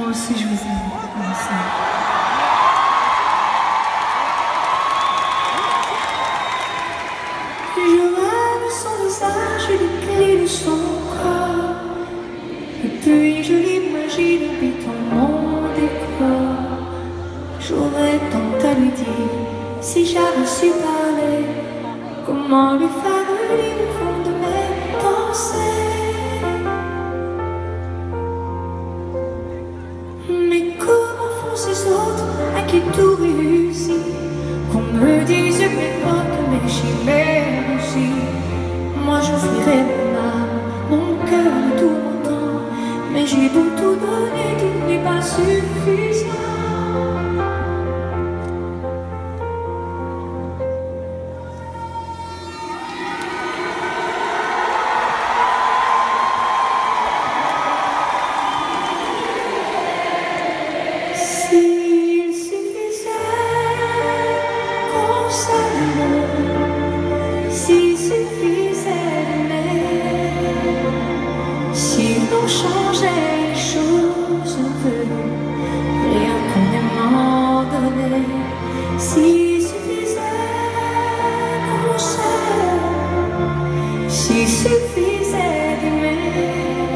Moi aussi je vous aime. Moi aussi. Je rêve son visage et les clés de son corps. Et puis je l'imagine habitant mon décor. J'aurais tant à lui dire si j'avais su parler. Comment lui faire lire au fond de mes pensées. Mais comment font ces autres à qui tout réussit? Qu'on me dise mes fautes, mes chimères aussi. Moi j'offrirais mon âme, mon cœur et tout mon temps. Mais j'ai beau tout donner, tout n'est pas suffisant. S'il suffisait qu'on s'aime, s'il suffisait d'aimer, si l'on changeait les choses un peu, rien qu'un aimant donné, s'il suffisait qu'on s'aime, s'il suffisait d'aimer,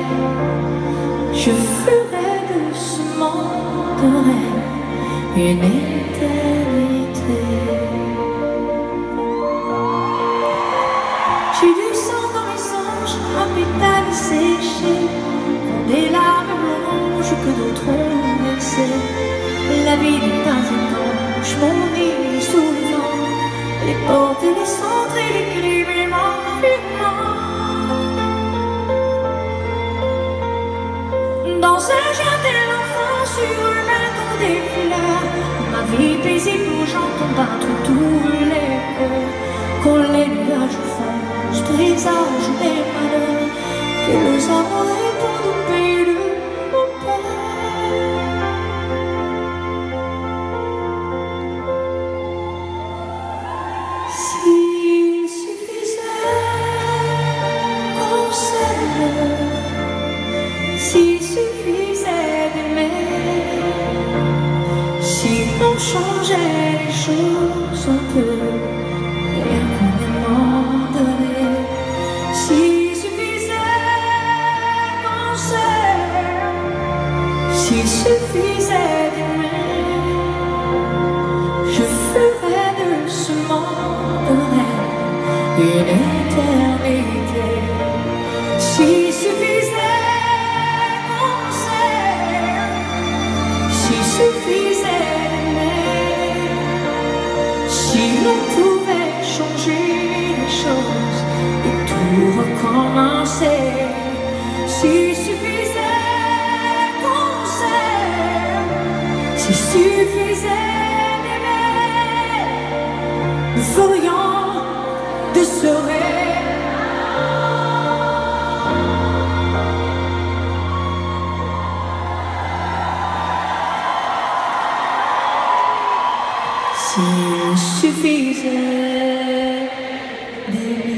je ferais de ce monde de rêve une éternité. J'ai du sang dans mes songes, un pétale séché, quand des larmes rouges que d'autres ont versé. La vie n'est pas étanche, mon île est sous le vent, les portes et les centres et les crimes et m'enfument. Dans un jardin d'enfants, sur un balcon des fleurs, ma vie paisible où j'entends battre tous les cœurs. Quand les nuages font, je présage mes malheurs, que les amours répondent au pays de mon père. S'il suffisait qu'on s'aime, s'il suffisait d'aimer, si l'on changeait les choses un peu, rien qu'un aimant donné, s'il suffisait qu'on s'aime, s'il suffisait d'aimer, je ferais de ce monde de rêve une éternité. S'il suffisait suffisait d'aimer, si l'on pouvait changer les choses et tout recommencer, s'il suffisait qu'on s'aime, s'il suffisait d'aimer, nous ferions de ce rêve s'il suffisait d'aimer.